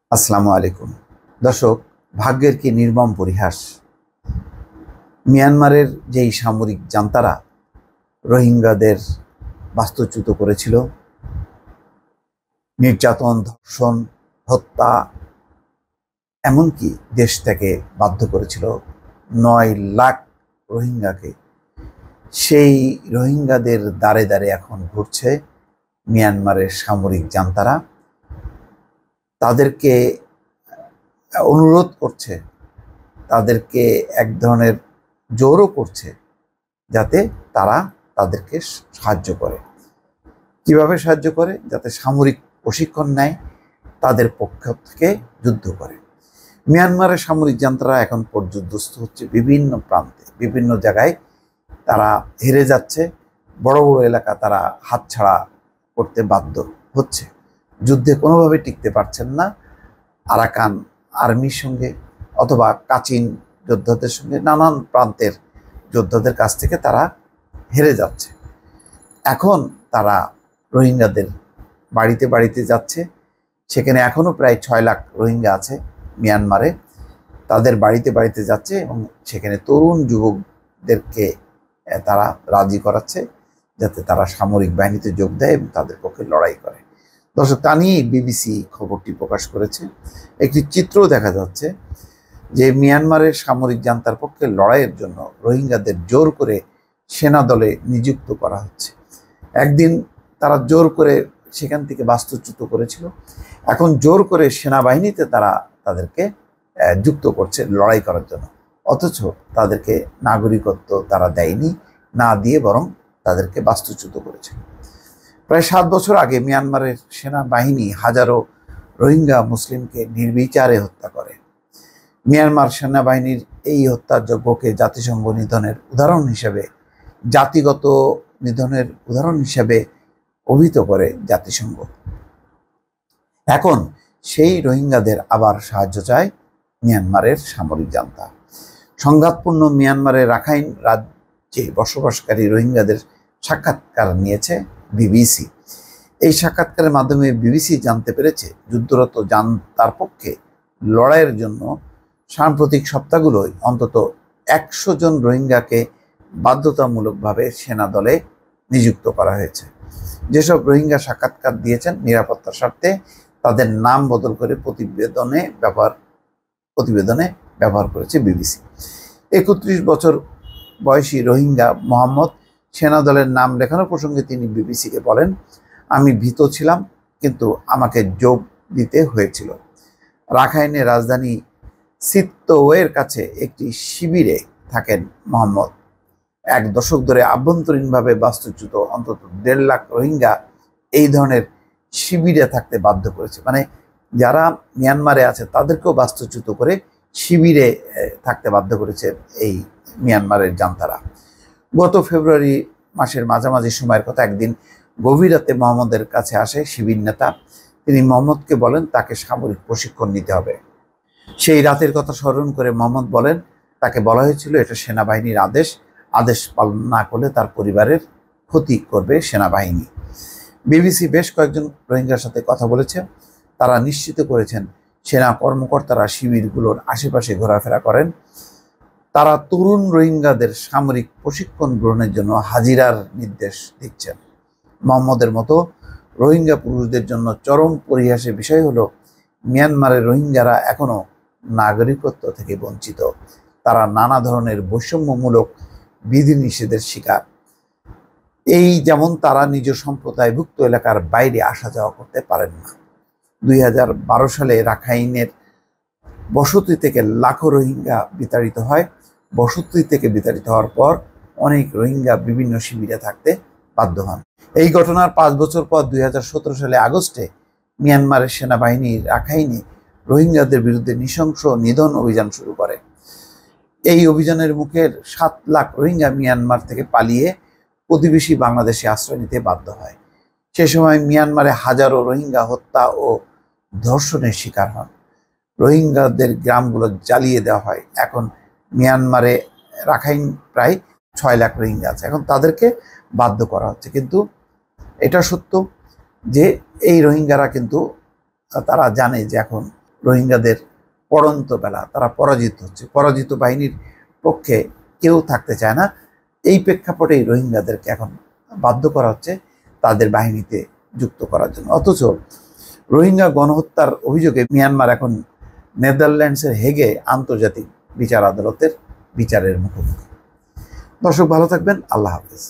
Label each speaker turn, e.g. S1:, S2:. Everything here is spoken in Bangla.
S1: আসসালামু আলাইকুম দর্শক, ভাগ্যের কি নির্মম পরিহাস। মিয়ানমারের যেই সামরিক জান্তারা রোহিঙ্গাদের বাস্তুচ্যুত করেছিল, নির্যাতন, ধর্ষণ, হত্যা, এমনকি দেশ থেকে বাধ্য করেছিল 9 লাখ রোহিঙ্গাকে, সেই রোহিঙ্গাদের দ্বারে দ্বারে এখন ঘুরছে মিয়ানমারের সামরিক জান্তারা। তাদেরকে অনুরোধ করছে, তাদেরকে এক ধরনের জোরও করছে যাতে তারা তাদেরকে সাহায্য করে। কিভাবে সাহায্য করে? যাতে সামরিক প্রশিক্ষণ নেয়, তাদের পক্ষ থেকে যুদ্ধ করে। মিয়ানমারের সামরিক জান্তারা এখন পর্যুদস্ত হচ্ছে বিভিন্ন প্রান্তে, বিভিন্ন জায়গায় তারা হেরে যাচ্ছে। বড় বড় এলাকা তারা হাতছাড়া করতে বাধ্য হচ্ছে, যুদ্ধে কোনোভাবে টিকতে পারছেন না। আরাকান আর্মির সঙ্গে অথবা কাচিন যোদ্ধাদের সঙ্গে, নানান প্রান্তের যোদ্ধাদের কাছ থেকে তারা হেরে যাচ্ছে। এখন তারা রোহিঙ্গাদের বাড়িতে বাড়িতে যাচ্ছে। সেখানে এখনও প্রায় 6 লাখ রোহিঙ্গা আছে মিয়ানমারে। তাদের বাড়িতে বাড়িতে যাচ্ছে এবং সেখানে তরুণ যুবকদেরকে তারা রাজি করাচ্ছে যাতে তারা সামরিক বাহিনীতে যোগ দেয় এবং তাদের পক্ষে লড়াই করে। দর্শক, তা নিয়েই বিবিসি খবরটি প্রকাশ করেছে। একটি চিত্রও দেখা যাচ্ছে যে মিয়ানমারের সামরিক জান্তার পক্ষে লড়াইয়ের জন্য রোহিঙ্গাদের জোর করে সেনা দলে নিযুক্ত করা হচ্ছে। একদিন তারা জোর করে সেখান থেকে বাস্তুচ্যুত করেছিল, এখন জোর করে সেনাবাহিনীতে তারা তাদেরকে যুক্ত করছে লড়াই করার জন্য। অথচ তাদেরকে নাগরিকত্ব তারা দেয়নি, না দিয়ে বরং তাদেরকে বাস্তুচ্যুত করেছে। প্রায় 7 বছর আগে মিয়ানমারের সেনাবাহিনী হাজারো রোহিঙ্গা মুসলিমকে নির্বিচারে হত্যা করে। মিয়ানমার সেনাবাহিনীর এই হত্যাযজ্ঞকে জাতিসংঘ নিধনের উদাহরণ হিসেবে, জাতিগত নিধনের উদাহরণ হিসেবে অভিহিত করে জাতিসংঘ। এখন সেই রোহিঙ্গাদের আবার সাহায্য চায় মিয়ানমারের সামরিক জান্তা। সংঘাতপূর্ণ মিয়ানমারের রাখাইন রাজ্যে বসবাসকারী রোহিঙ্গাদের সাক্ষাৎকার নিয়েছে বিবিসি। এই সাক্ষাৎকারের মাধ্যমে বিবিসি জানতে পেরেছে যুদ্ধরত জান্তার পক্ষে লড়াইয়ের জন্য সাম্প্রতিক সপ্তাহগুলোয় অন্তত 100 জন রোহিঙ্গাকে বাধ্যতামূলকভাবে সেনা দলে নিযুক্ত করা হয়েছে। যেসব রোহিঙ্গা সাক্ষাৎকার দিয়েছেন নিরাপত্তার স্বার্থে তাদের নাম বদল করে প্রতিবেদনে ব্যবহার করেছে বিবিসি। 31 বছর বয়সী রোহিঙ্গা মোহাম্মদ সেনা দলের নাম লেখানো প্রসঙ্গে তিনি বিবিসিকে বলেন, আমি ভীত ছিলাম, কিন্তু আমাকে যোগ দিতে হয়েছিল। রাখাইনের রাজধানী সিতওয়ের কাছে একটি শিবিরে থাকেন মোহাম্মদ। 1 দশক ধরে আভ্যন্তরীণভাবে বাস্তুচ্যুত অন্তত 1.5 লাখ রোহিঙ্গা এই ধরনের শিবিরে থাকতে বাধ্য করেছে। মানে যারা মিয়ানমারে আছে তাদেরকেও বাস্তুচ্যুত করে শিবিরে থাকতে বাধ্য করেছে এই মিয়ানমারের জান্তারা। গত ফেব্রুয়ারি মাসের মাঝামাঝি সময়ের কথা, একদিন গভীর রাতে মোহাম্মদের কাছে আসে শিবির নেতা। তিনি মোহাম্মদকে বলেন তাকে সামরিক প্রশিক্ষণ নিতে হবে। সেই রাতের কথা স্মরণ করে মোহাম্মদ বলেন তাকে বলা হয়েছিল এটা সেনাবাহিনীর আদেশ পালন না করলে তার পরিবারের ক্ষতি করবে সেনাবাহিনী। বিবিসি বেশ কয়েকজন রোহিঙ্গার সাথে কথা বলেছে। তারা নিশ্চিত করেছেন সেনা কর্মকর্তারা শিবিরগুলোর আশেপাশে ঘোরাফেরা করেন। তারা তরুণ রোহিঙ্গাদের সামরিক প্রশিক্ষণ গ্রহণের জন্য হাজিরার নির্দেশ দিচ্ছেন। মোহাম্মদের মতো রোহিঙ্গা পুরুষদের জন্য চরম পরিহাসের বিষয় হলো মিয়ানমারের রোহিঙ্গারা এখনও নাগরিকত্ব থেকে বঞ্চিত। তারা নানা ধরনের বৈষম্যমূলক বিধিনিষেধের শিকার। যেমন তারা নিজ সম্প্রদায়ভুক্ত এলাকার বাইরে আসা যাওয়া করতে পারেন না। 2012 সালে রাখাইনের বসতি থেকে লাখো রোহিঙ্গা বিতাড়িত হয়। বসতি থেকে বিতাড়িত হওয়ার পর অনেক রোহিঙ্গা বিভিন্ন শিবিরে থাকতে বাধ্য হন। এই ঘটনার 5 বছর পর 2017 সালে আগস্টে মিয়ানমারের সেনাবাহিনী রাখাইনে রোহিঙ্গাদের বিরুদ্ধে নৃশংস নিধন অভিযান শুরু করে। এই অভিযানের মুখে 7 লাখ রোহিঙ্গা মিয়ানমার থেকে পালিয়ে প্রতিবেশী বাংলাদেশে আশ্রয় নিতে বাধ্য হয়। সে সময় মিয়ানমারে হাজারো রোহিঙ্গা হত্যা ও ধর্ষণের শিকার হন। রোহিঙ্গাদের গ্রামগুলো জ্বালিয়ে দেওয়া হয়। এখন মিয়ানমারে রাখাইন প্রায় 6 লাখ রোহিঙ্গা আছে। এখন তাদেরকে বাধ্য করা হচ্ছে। কিন্তু এটা সত্য যে এই রোহিঙ্গারা কিন্তু তারা জানে যে এখন রোহিঙ্গাদের পড়ন্ত বেলা, তারা পরাজিত হচ্ছে, পরাজিত বাহিনীর পক্ষে কেউ থাকতে চায় না। এই প্রেক্ষাপটেই রোহিঙ্গাদেরকে এখন বাধ্য করা হচ্ছে তাদের বাহিনীতে যুক্ত করার জন্য। অথচ রোহিঙ্গা গণহত্যার অভিযোগে মিয়ানমার এখন নেদারল্যান্ডসের হেগে আন্তর্জাতিক বিচার আদালতের বিচারের মুখোমুখি। দর্শক ভালো থাকবেন, আল্লাহ হাফেজ।